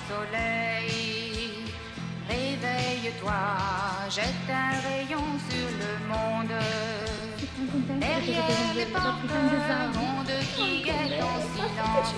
soleil. Réveille-toi, jette un rayon sur le monde. Derrière les portes, un monde qui est en silence.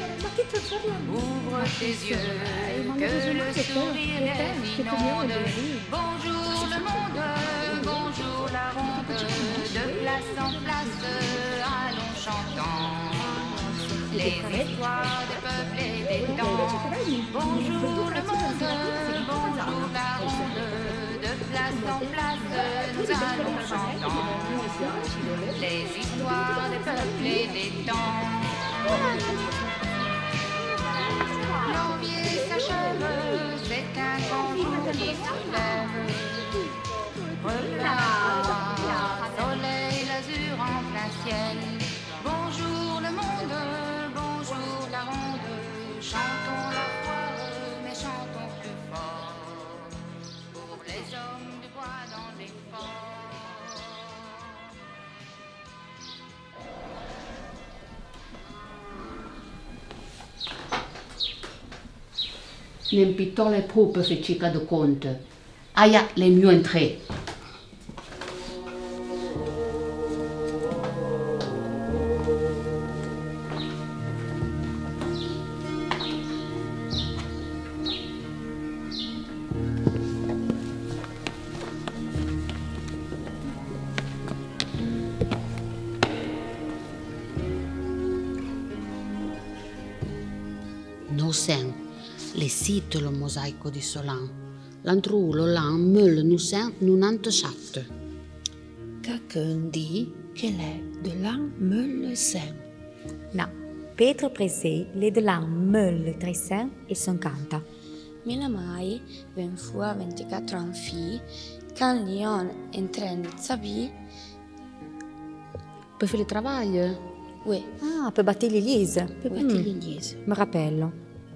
Ouvre tes yeux, que le sourire inonde. Bonjour le monde, bonjour la ronde. De place en place, allons chantant les histoires des peuples et des temps. Bonjour le monde, bonjour la ronde. De place en place, nous allons chantant les histoires des peuples et des temps. Janvier s'achève, c'est un grand jour qui se lève. Reflet, soleil, l'azur en plein ciel. Bonjour le monde, bonjour la ronde. Chantons la foire, mais chantons plus fort. Pour les hommes de bois dans les forts. Nem pitole prope fecica de conte. Aia le mieux entré. No sen, le site lo mosaico di Solan. L'antrulo l'an meul no sen 97. Quelqu'un dit qu'elle est de l'an 1100. No, Pietro Presé l'est de l'an 1350. Mina mai ven fu a 24 ans fi, quand Lyon entraîne sa vie. Per fare il travaglio? Oui. Ah, per battere l'Élise. Per battere l'Église. Mi rappello.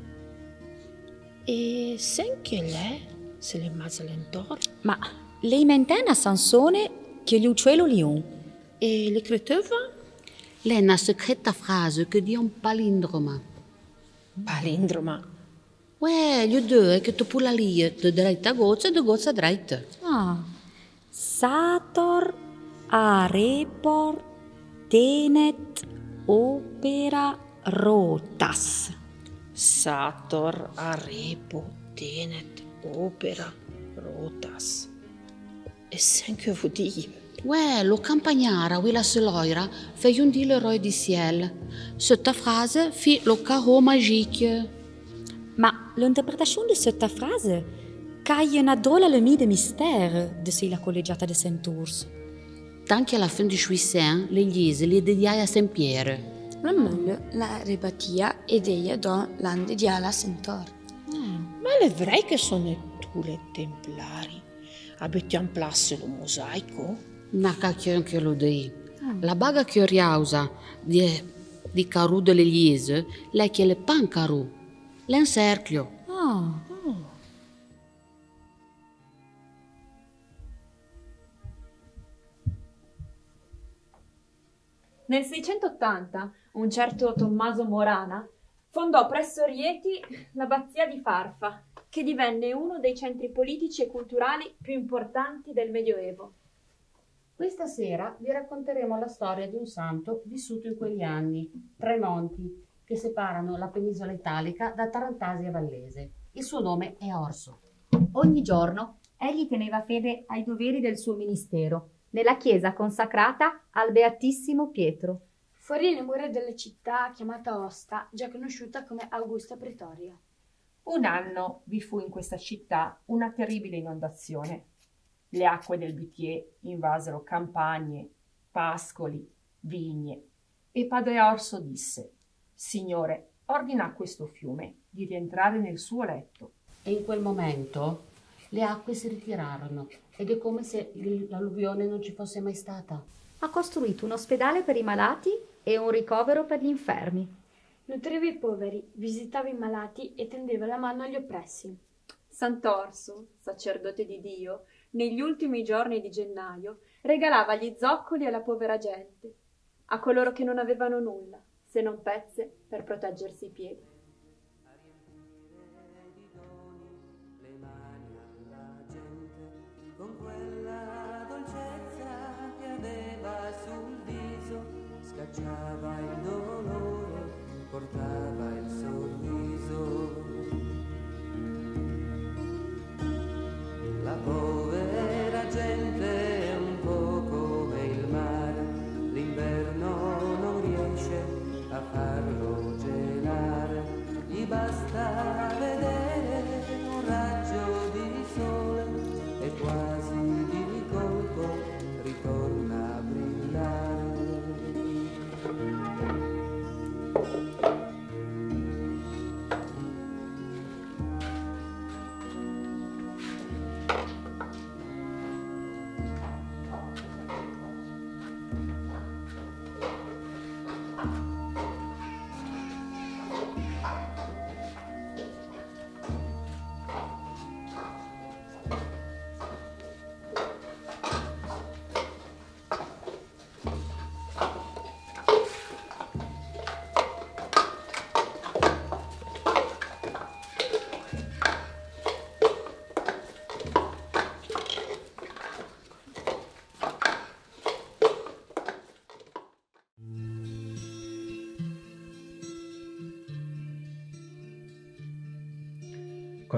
Et c'est qu'elle est, c'est le Mazalentor. Ma lei mentena a Sansone che gli uccello Lion. Et le Creteva? Lei è una secreta frase che dia un palindroma. Palindroma. Uè, gli due che tu pula lì, de dritta a gozza e de gozza a dritta. Ah. Sator, Arepor, Tenet, Opera, Rotas. Sator, Arepo, Tenet, Opera, Rotas. Et c'est que vous dites? Uè, lo campagnara, Willa Seloira, fei un di l'eroe di ciel. Setta frase fi lo carreau magique. Ma l'interpretazione di questa frase cae una drôle alemie de mystère de sei la collegiata de Saint-Ours. Tanti alla fin di Chuissin, l'Église li dediai a Saint-Pierre. La meule la rebattia ed ella dans l'an de Diala Centaure. Mais il est vrai que ce sont tous les templari. Abbiamo en place le mosaico? Na cacchio che lo dei. La baga curiosa di Carou de l'Église, lei che le pan Carou. L'encerclio. Ah. Nel 680 un certo Tommaso Morana fondò presso Rieti l'abbazia di Farfa, che divenne uno dei centri politici e culturali più importanti del Medioevo. Questa sera vi racconteremo la storia di un santo vissuto in quegli anni, tre monti che separano la penisola italica da Tarantasia Vallese. Il suo nome è Orso. Ogni giorno egli teneva fede ai doveri del suo ministero, nella chiesa consacrata al Beatissimo Pietro. Fuori le mura della città chiamata Osta, già conosciuta come Augusta Pretoria. Un anno vi fu in questa città una terribile inondazione. Le acque del Bitier invasero campagne, pascoli, vigne e padre Orso disse: Signore, ordina a questo fiume di rientrare nel suo letto. E in quel momento le acque si ritirarono ed è come se l'alluvione non ci fosse mai stata. Ha costruito un ospedale per i malati e un ricovero per gli infermi. Nutriva i poveri, visitava i malati e tendeva la mano agli oppressi. Sant'Orso, sacerdote di Dio, negli ultimi giorni di gennaio regalava gli zoccoli alla povera gente, a coloro che non avevano nulla, se non pezze per proteggersi i piedi.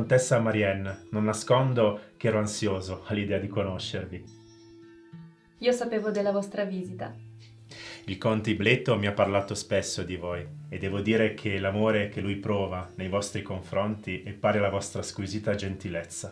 Contessa Marianne, non nascondo che ero ansioso all'idea di conoscervi. Io sapevo della vostra visita. Il conte Ibleto mi ha parlato spesso di voi e devo dire che l'amore che lui prova nei vostri confronti è pari alla vostra squisita gentilezza.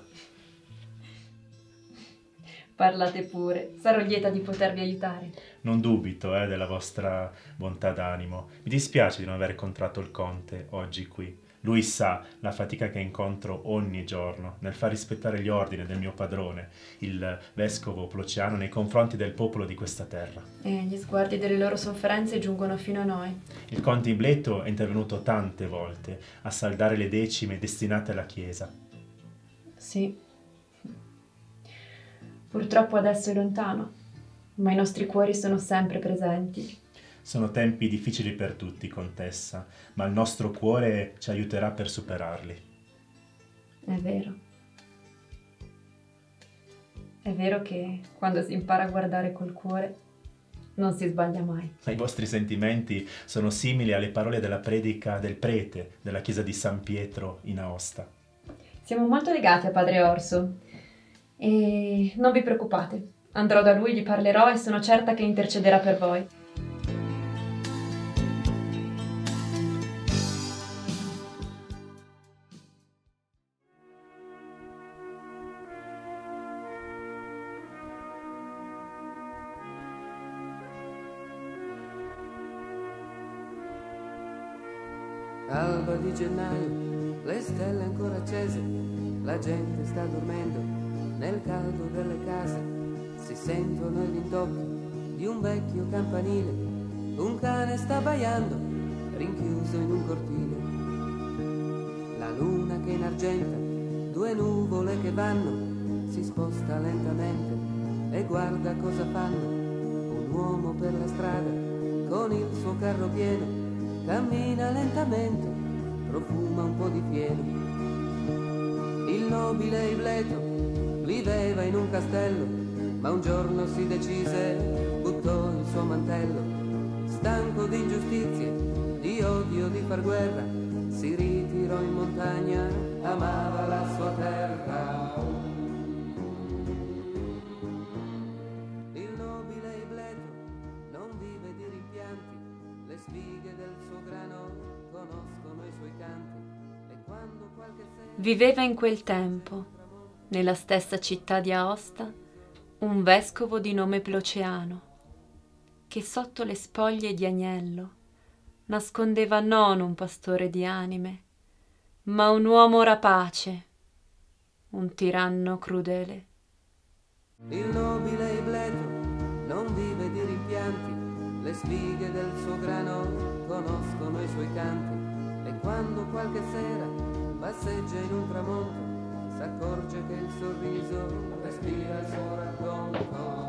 Parlate pure, sarò lieta di potervi aiutare. Non dubito della vostra bontà d'animo. Mi dispiace di non aver incontrato il conte oggi qui. Lui sa la fatica che incontro ogni giorno nel far rispettare gli ordini del mio padrone, il vescovo Plociano, nei confronti del popolo di questa terra. E gli sguardi delle loro sofferenze giungono fino a noi. Il conte Ibleto è intervenuto tante volte a saldare le decime destinate alla Chiesa. Sì. Purtroppo adesso è lontano, ma i nostri cuori sono sempre presenti. Sono tempi difficili per tutti, contessa, ma il nostro cuore ci aiuterà per superarli. È vero. È vero che quando si impara a guardare col cuore non si sbaglia mai. I vostri sentimenti sono simili alle parole della predica del prete della chiesa di San Pietro in Aosta. Siamo molto legati a Padre Orso e non vi preoccupate, andrò da lui, gli parlerò e sono certa che intercederà per voi. Alba di gennaio, le stelle ancora accese, la gente sta dormendo nel caldo delle case, si sentono i rintocchi di un vecchio campanile, un cane sta baiando rinchiuso in un cortile. La luna che inargenta, due nuvole che vanno, si sposta lentamente e guarda cosa fanno. Un uomo per la strada con il suo carro pieno, cammina lentamente, profuma un po' di fieno. Il nobile Ibleto viveva in un castello, ma un giorno si decise, buttò il suo mantello. Stanco di ingiustizie, di odio, di far guerra, si ritirò in montagna, amava la sua terra. Il nobile Ibleto non vive di rimpianti, le spighe del suo grano conoscono i suoi canti, e quando qualche sera... Viveva in quel tempo, nella stessa città di Aosta, un vescovo di nome Plociano, che sotto le spoglie di agnello nascondeva non un pastore di anime, ma un uomo rapace, un tiranno crudele. Il nobile Ibleto non vive di rimpianti, le spighe del suo grano conoscono i suoi canti, e quando qualche sera passeggia in un tramonto, s'accorge che il sorriso respira il suo racconto.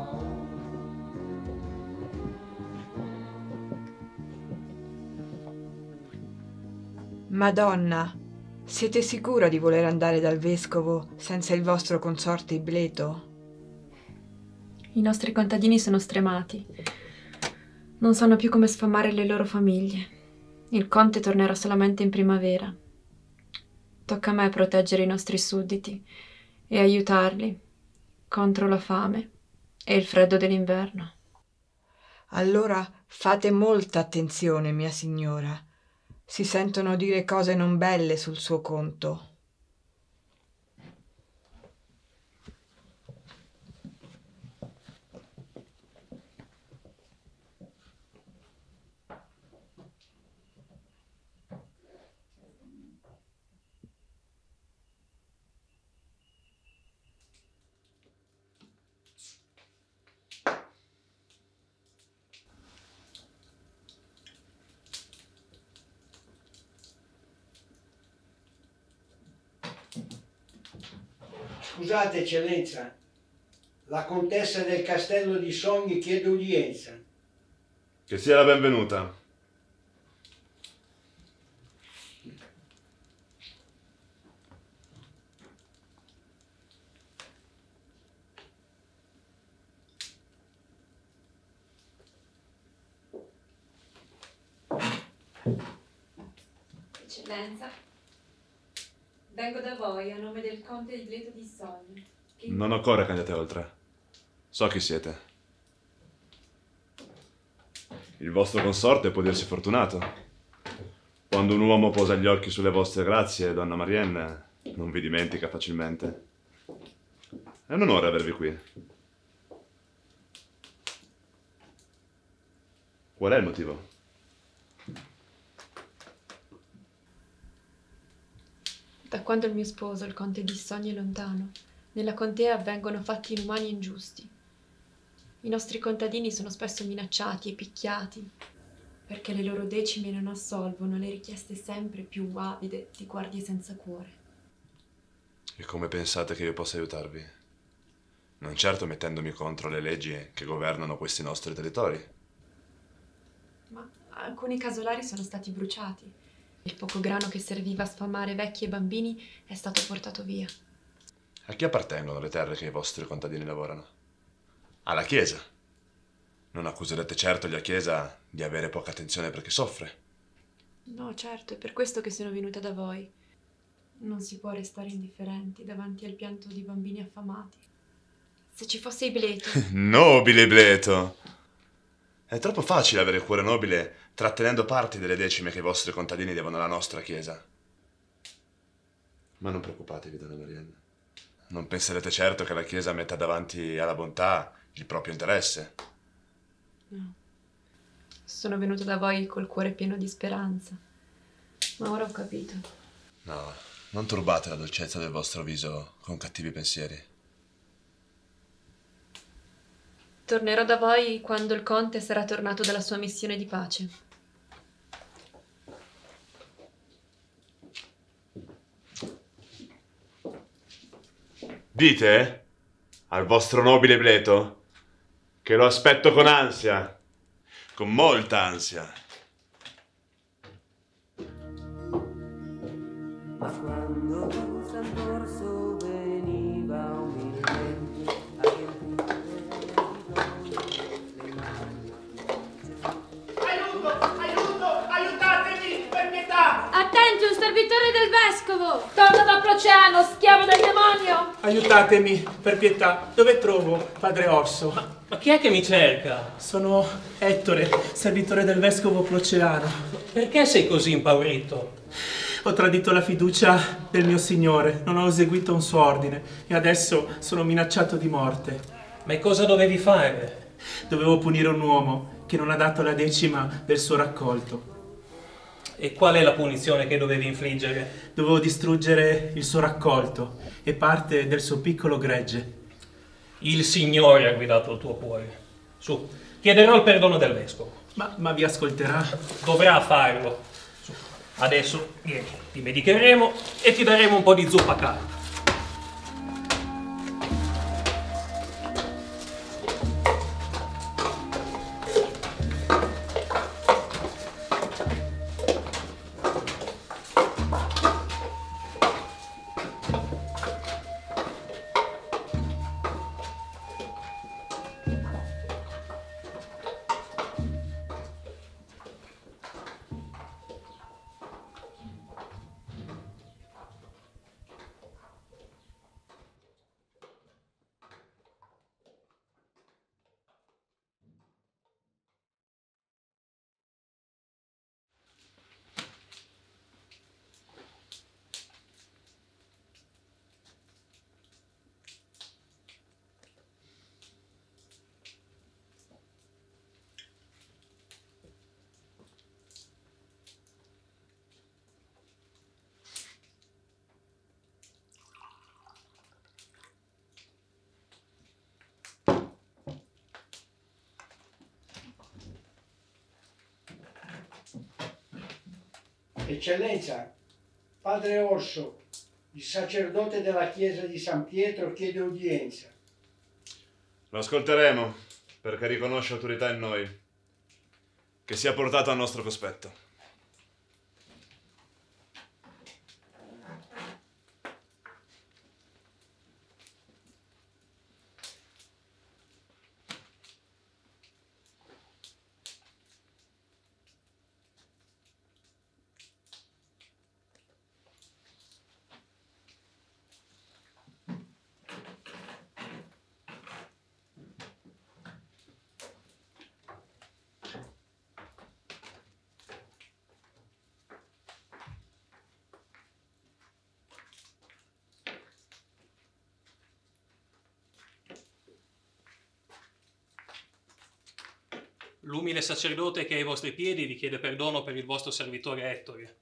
Madonna, siete sicura di voler andare dal vescovo senza il vostro consorte Ibleto? I nostri contadini sono stremati. Non sanno più come sfamare le loro famiglie. Il conte tornerà solamente in primavera. Tocca a me proteggere i nostri sudditi e aiutarli contro la fame e il freddo dell'inverno. Allora fate molta attenzione, mia signora. Si sentono dire cose non belle sul suo conto. Scusate, eccellenza, la contessa del castello di Sogni chiede udienza. Che sia la benvenuta. Eccellenza, Vengo da voi a nome del conte di Bleto di Sogno. Non occorre che andiate oltre. So chi siete. Il vostro consorte può dirsi fortunato. Quando un uomo posa gli occhi sulle vostre grazie, donna Marianne, non vi dimentica facilmente. È un onore avervi qui. Qual è il motivo? Da quando il mio sposo, il conte di Sogno, è lontano, nella contea avvengono fatti inumani e ingiusti. I nostri contadini sono spesso minacciati e picchiati, perché le loro decime non assolvono le richieste sempre più avide di guardie senza cuore. E come pensate che io possa aiutarvi? Non certo mettendomi contro le leggi che governano questi nostri territori. Ma alcuni casolari sono stati bruciati. Il poco grano che serviva a sfamare vecchi e bambini è stato portato via. A chi appartengono le terre che i vostri contadini lavorano? Alla Chiesa. Non accuserete certo la Chiesa di avere poca attenzione per chi soffre. No, certo, è per questo che sono venuta da voi. Non si può restare indifferenti davanti al pianto di bambini affamati. Se ci fosse Ibleto... Nobile Bleto! È troppo facile avere cuore nobile trattenendo parti delle decime che i vostri contadini devono alla nostra Chiesa. Ma non preoccupatevi, donna Marianne. Non penserete certo che la Chiesa metta davanti alla bontà il proprio interesse. No. Sono venuta da voi col cuore pieno di speranza. Ma ora ho capito. No, non turbate la dolcezza del vostro viso con cattivi pensieri. Tornerò da voi quando il conte sarà tornato dalla sua missione di pace. Dite al vostro nobile Bleto che lo aspetto con ansia, con molta ansia. Ma quando il Sant'Orso veniva umilmente a riempire le mani. Aiuto! Aiuto! Aiutatemi! Per pietà! Attenti, un servitore del vescovo! Torna da Proceano, schiavo del demonio! Aiutatemi, per pietà. Dove trovo padre Orso? Ma chi è che mi cerca? Sono Ettore, servitore del vescovo Proceano. Perché sei così impaurito? Ho tradito la fiducia del mio signore, non ho eseguito un suo ordine e adesso sono minacciato di morte. Ma cosa dovevi fare? Dovevo punire un uomo che non ha dato la decima del suo raccolto. E qual è la punizione che dovevi infliggere? Dovevo distruggere il suo raccolto e parte del suo piccolo gregge. Il Signore ha guidato il tuo cuore. Su, chiederò il perdono del vescovo. Ma vi ascolterà? Dovrà farlo. Su, adesso, vieni, ti medicheremo e ti daremo un po' di zuppa calda. Eccellenza, padre Orso, il sacerdote della chiesa di San Pietro, chiede udienza. Lo ascolteremo, perché riconosce autorità in noi. Che sia portato al nostro cospetto. L'umile sacerdote che è ai vostri piedi vi chiede perdono per il vostro servitore Ettore.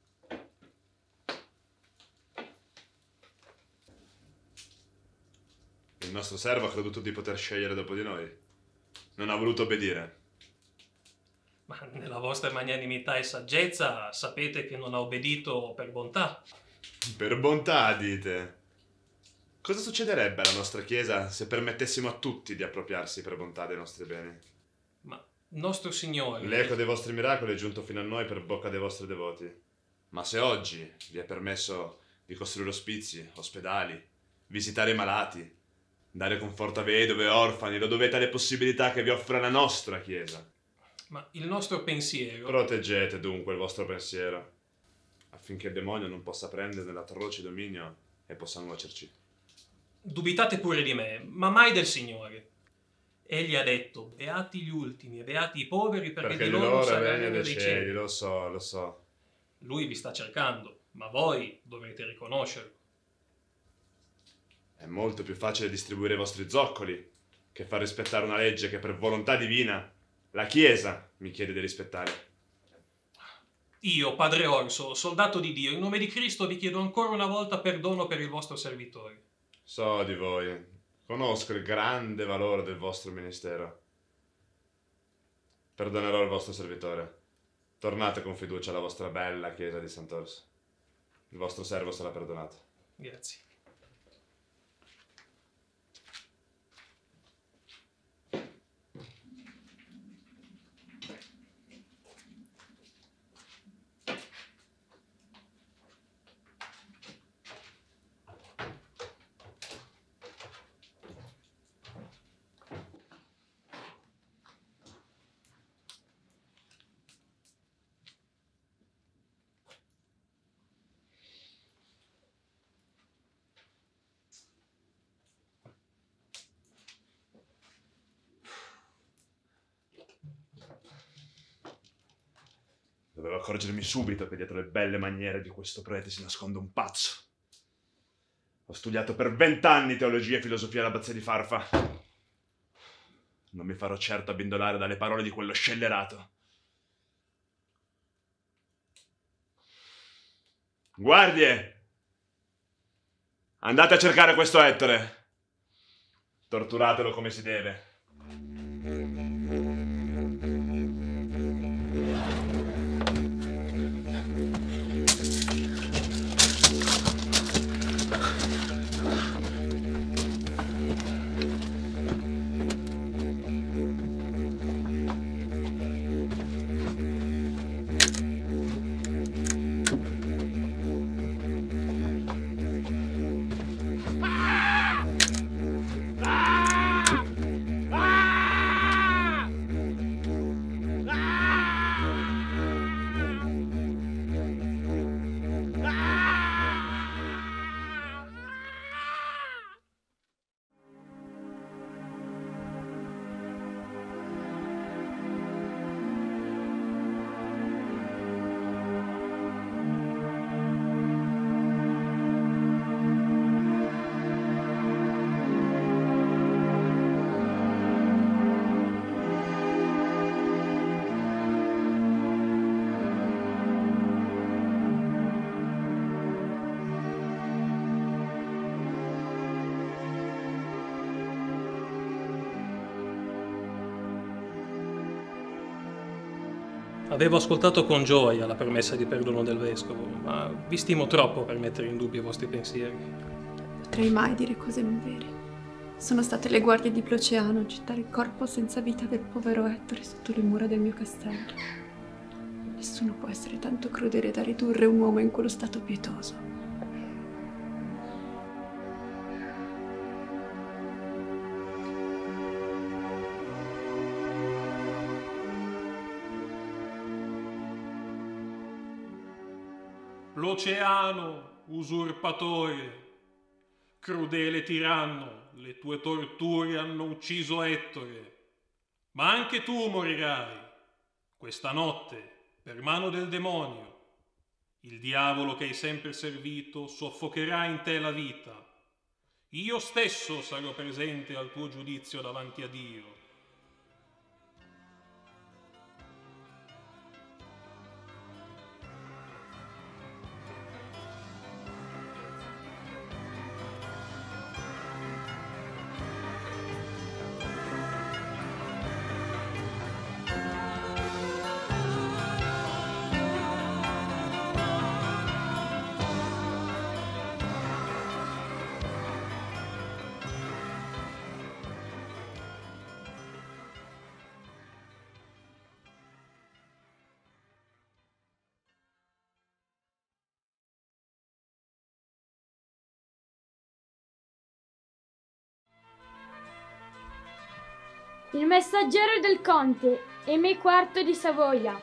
Il nostro servo ha creduto di poter scegliere dopo di noi. Non ha voluto obbedire. Ma nella vostra magnanimità e saggezza sapete che non ha obbedito per bontà. Per bontà, dite? Cosa succederebbe alla nostra Chiesa se permettessimo a tutti di appropriarsi per bontà dei nostri beni? Ma nostro Signore... L'eco dei vostri miracoli è giunto fino a noi per bocca dei vostri devoti. Ma se oggi vi è permesso di costruire ospizi, ospedali, visitare i malati, dare conforto a vedove e orfani, lo dovete alle possibilità che vi offre la nostra Chiesa. Ma il nostro pensiero... Proteggete dunque il vostro pensiero, affinché il demonio non possa prendere l'atroce dominio e possa nuocerci. Dubitate pure di me, ma mai del Signore. Egli ha detto, beati gli ultimi e beati i poveri perché di loro sarà il regno dei cieli. Lo so. Lui vi sta cercando, ma voi dovrete riconoscerlo. È molto più facile distribuire i vostri zoccoli che far rispettare una legge che per volontà divina la Chiesa mi chiede di rispettare. Io, Padre Orso, soldato di Dio, in nome di Cristo vi chiedo ancora una volta perdono per il vostro servitore. So di voi, conosco il grande valore del vostro ministero. Perdonerò il vostro servitore. Tornate con fiducia alla vostra bella chiesa di Sant'Orso. Il vostro servo sarà perdonato. Grazie. Dovevo accorgermi subito che dietro le belle maniere di questo prete si nasconde un pazzo. Ho studiato per 20 anni teologia e filosofia all'abbazia di Farfa. Non mi farò certo abbindolare dalle parole di quello scellerato. Guardie! Andate a cercare questo Ettore. Torturatelo come si deve. Avevo ascoltato con gioia la promessa di perdono del vescovo, ma vi stimo troppo per mettere in dubbio i vostri pensieri. Potrei mai dire cose non vere. Sono state le guardie di Ploceano a gettare il corpo senza vita del povero Ettore sotto le mura del mio castello. Nessuno può essere tanto crudele da ridurre un uomo in quello stato pietoso. Ploceano, usurpatore, crudele tiranno, le tue torture hanno ucciso Ettore, ma anche tu morirai questa notte per mano del demonio. Il diavolo che hai sempre servito soffocherà in te la vita. Io stesso sarò presente al tuo giudizio davanti a Dio. Il messaggero del conte, Aimé IV di Savoia.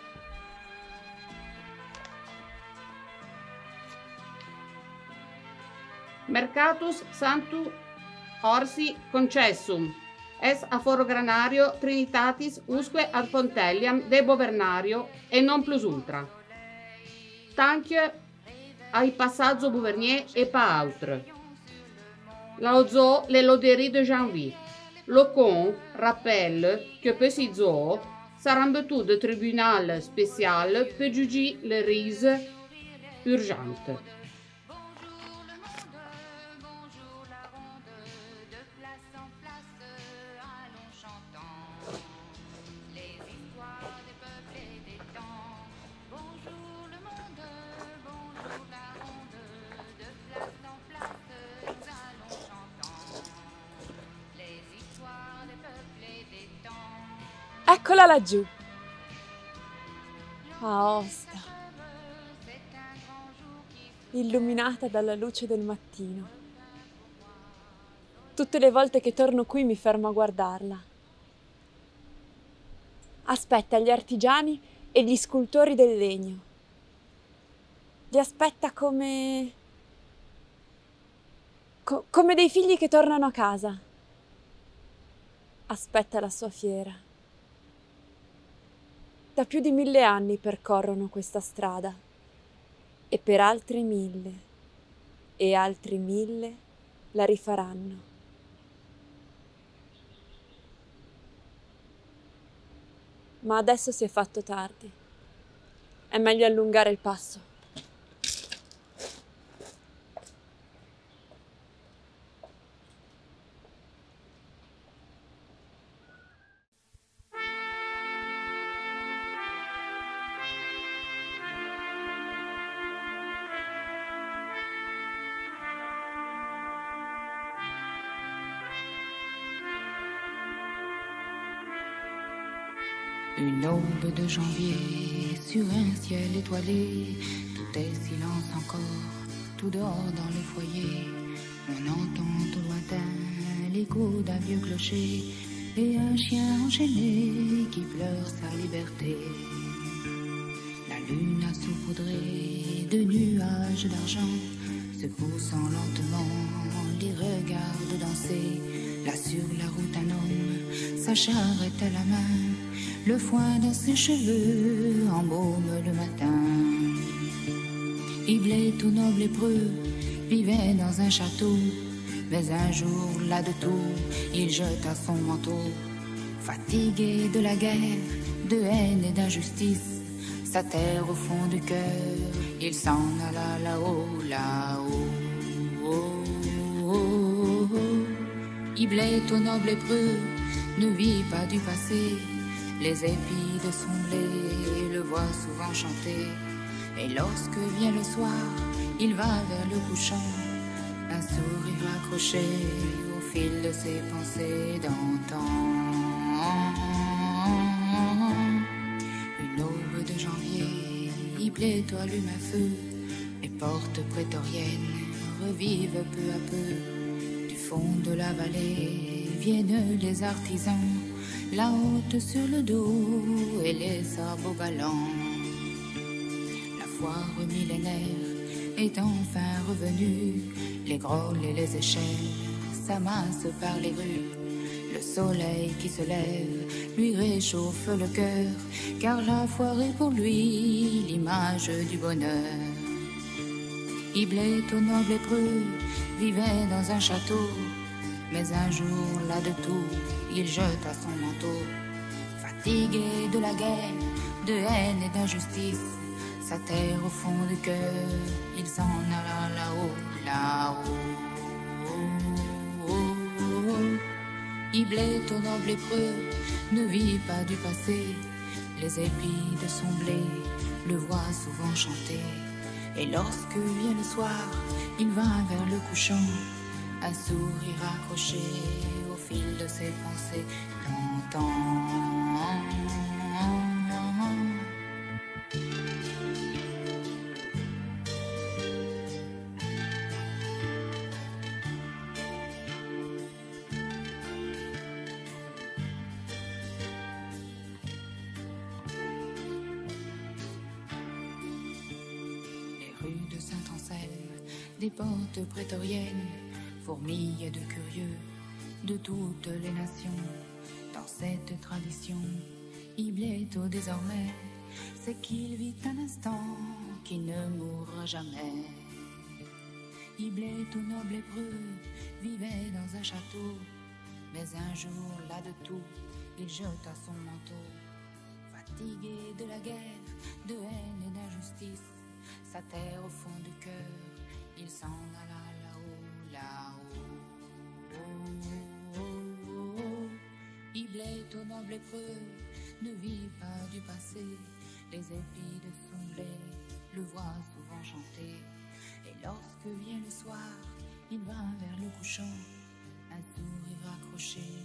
Mercatus Sanctus Orsi concessum, es a foro granario Trinitatis usque ad Pontelliam debo vernario e non plus ultra. Tanque ai passaggio Bouvernier et pas autre. Lauzo les loderies de janvier. Le con rappelle que petit zoo sarambetou de tribunal spécial peut juger les rises urgentes. Eccola laggiù, Aosta, illuminata dalla luce del mattino. Tutte le volte che torno qui mi fermo a guardarla. Aspetta gli artigiani e gli scultori del legno. Li aspetta come dei figli che tornano a casa. Aspetta la sua fiera. Da più di 1000 anni percorrono questa strada e per altri 1000 e altri 1000 la rifaranno. Ma adesso si è fatto tardi. È meglio allungare il passo. Une aube de janvier sur un ciel étoilé, tout est silence encore, tout dehors dans les foyers. On entend au lointain l'écho d'un vieux clocher et un chien enchaîné qui pleure sa liberté. La lune a saupoudré de nuages d'argent, se poussant lentement, les regarde danser. Là sur la route un homme, sa charrette à la main, le foin dans ses cheveux embaume le matin. Iblet tout noble hébreu vivait dans un château, mais un jour là de tout il jeta son manteau. Fatigué de la guerre, de haine et d'injustice, sa terre au fond du cœur, il s'en alla là-haut, là-haut. Oh, oh, oh, oh. Iblet au noble hébreu ne vit pas du passé, les épis de son blé le voient souvent chanter. Et lorsque vient le soir, il va vers le couchant, un sourire accroché au fil de ses pensées d'antan. Une aube de janvier, Iblet allume un feu, les portes prétoriennes revivent peu à peu. Du fond de la vallée viennent les artisans, la haute sur le dos et les sabots galants. La foire millénaire est enfin revenue, les grolles et les échelles s'amassent par les rues. Le soleil qui se lève lui réchauffe le cœur, car la foire est pour lui l'image du bonheur. Iblet au noble hébreu vivait dans un château, mais un jour là de tout il jeta son manteau. Fatigué de la guerre, de haine et d'injustice, sa terre au fond du cœur, il s'en alla là-haut, là-haut. Oh, oh, oh. Iblet au noble hébreu ne vit pas du passé, les épis de son blé le voient souvent chanter. Et lorsque vient le soir, il va vers le couchant, un sourire accroché au fil de ses pensées d'antan. des portes prétoriennes, fourmillent de curieux de toutes les nations. Dans cette tradition, Ibletto désormais, c'est qu'il vit un instant qui ne mourra jamais. Ibletto, noble hébreu, vivait dans un château, mais un jour, là de tout, il jeta son manteau. Fatigué de la guerre, de haine et d'injustice, sa terre au fond du cœur, il s'en alla là-haut, là-haut. Oh, oh, oh, oh. Ibletto, noble hébreu, ne vit pas du passé, les épis de son blé le voient souvent chanter. Et lorsque vient le soir, il va vers le couchant, un sourire accroché